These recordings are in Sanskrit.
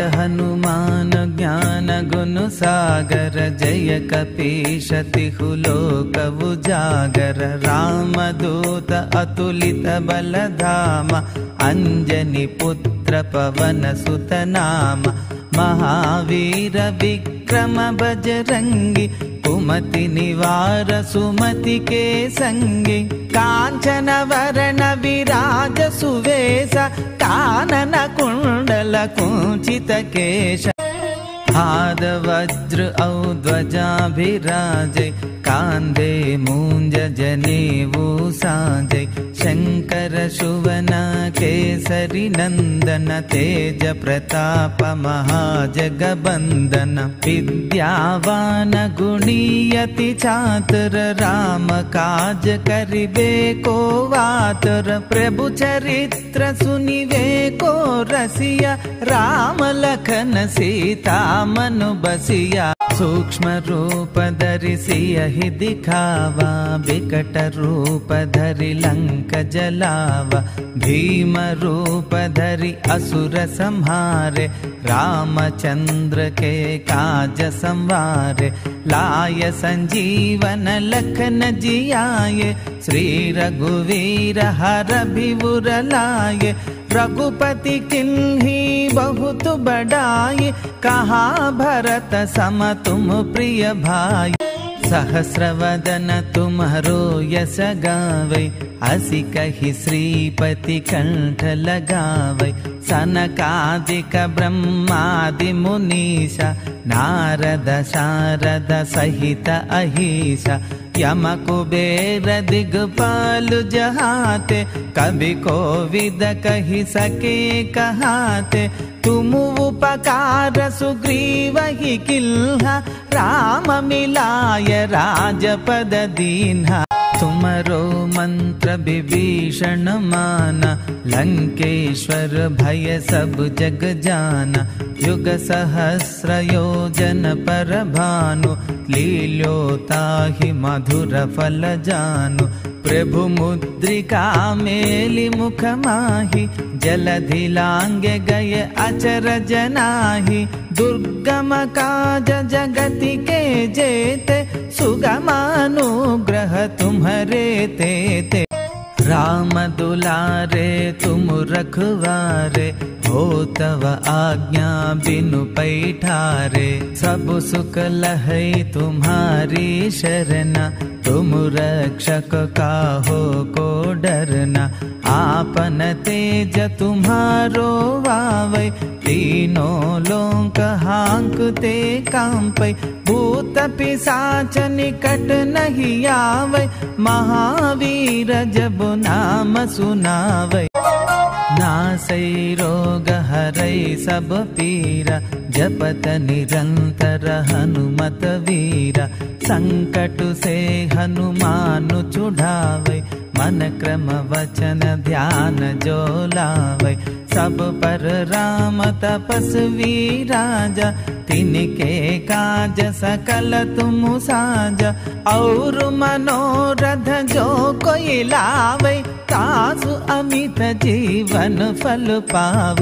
हनुमान ज्ञान गुण सागर, जय कपीश तिहु लोक उजागर। रामदूत अतुलित बलधाम, अंजनी पुत्र पवन सुत नाम। महावीर विक्रम बजरंगी, कुमति निवार सुमति के संगी। कांचन वरण विराज सुवेश, कानन कुंडल कुंचित केश। हाद वज्र औ ध्वजाभिराजे, कांधे मूंज जनेऊ साजे। शंकर शुवन केसरी नंदन, तेज प्रताप महाजगबंदन। विद्यावान गुणीयति चातुर, राम काज करिबे को आतुर। प्रभु चरित्र सुनिवे को रसिया, राम लखन सीता मनु बसिया। सूक्ष्म रूप धरि सियहि दिखावा, विकट रूप धरि लंक जलावा। भीम रूप धरि असुर संहारे, रामचंद्र के काज संवारे। लाय संजीवन लखन जियाये, श्री रघुवीर हर विपुर लाये। रघुपति किन्ही बहुत बड़ाई, कहा भरत सम तुम प्रिय भाई। सहस्रवदन तुम्हरो यश गावै, असी कहि श्रीपति कंठ लगावै। सनकादिक ब्रह्मादि मुनीषा, नारद शारद सहित अहीशा। यम कुबेर दिगपाल जहाते, कवि कोविद कहि सके कहाते। तुम उपकार सुग्रीवहि किल्हा, राम मिलाय राजपद दीन्हा। तुमरो मंत्र विभीषण माना, लंकेश्वर भय सब जग जाना। युग सहस्र योजन पर भानु, लील्योताहि मधुर फल जानु। प्रभु मुद्रिका मेलि मुख माहि, जलधि लांगे गए अचरज नाही। दुर्गम काज जगति के जेते, सुगमानुग्रह तुम्हरे तेते। राम दुलारे तुम रखवारे, हो तव आज्ञा बिनु पैठारे। सब सुख लहै तुम्हारी शरणा, तुम रक्षक काहो को डरना। आपन तेज तुम्हारो वावै, तीनों लोक हांकते कांपै। भूत पिशाच निकट नहीं आवै, महावीर जब नाम सुनावै। नासै रोग हरै सब पीरा, जपत निरंतर हनुमत वीरा। संकट से हनुमान छुड़ावै, मन क्रम वचन ध्यान जो लावै। सब पर राम तपस्वी राजा, तिनके काज सकल तुम साजा। और मनोरथ जो कोई लावै, तासु अमित जीवन फल पावै।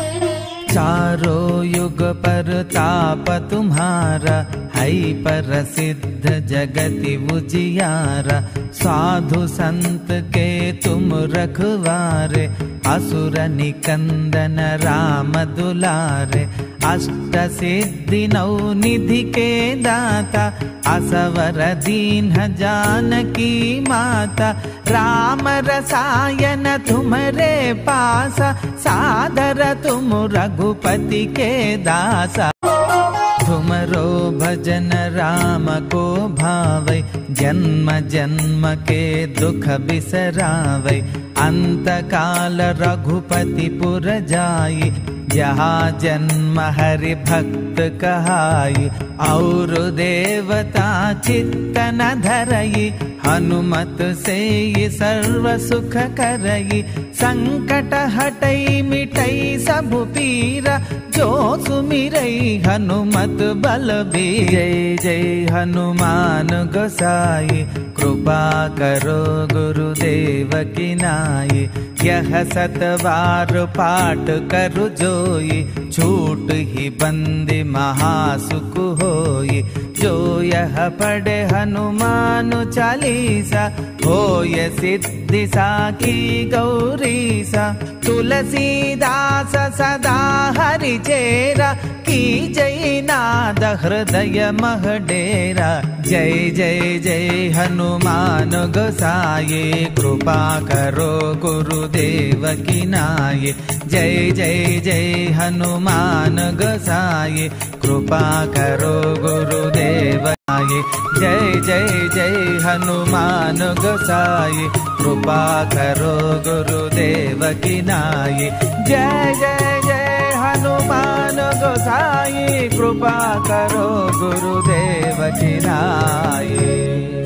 चारों युग पर ताप तुम्हारा, है प्रसिद्ध जगति उजियारा। साधु संत के तुम रखवारे, असुर निकंदन राम दुलारे। अष्ट सिद्धि नौ निधि के दाता, असवर दीन जानकी माता। राम रसायन तुम्हरे पासा, सादर तुम रघुपति के दासा। तुमरो भजन राम को भावै, जन्म जन्म के दुख बिसरावै। अंत काल रघुपति पुर जाई, जहाँ जन्म हरि भक्त कहाई। और देवता चित्त न धरई, हनुमत से सर्व सुख करई, संकट हटई मिटई सब पीरा, जो सुमिरई हनुमत बलबीर। जय जय हनुमान गोसाई, कृपा करो गुरुदेव की नाई। यह सतवार पाठ करु जोई, छूट ही बंदी महासुख होई। जो यह पढ़े हनुमान चालीसा, होय सिद्धि साखी गौरीसा। तुलसीदास सदा हरि चेरा, की जय नाद हृदय मह डेरा। जय जय जय हनुमान गोसाई, कृपा करो गुरुदेव की नाई। जय जय जय हनुमान गोसाई, कृपा करो गुरुदेव नाई। जय जय जय हनुमान गोसाई, कृपा करो गुरुदेव की नाई। जय जय जय हनुमान गोसाई, कृपा करो गुरुदेव की नाई।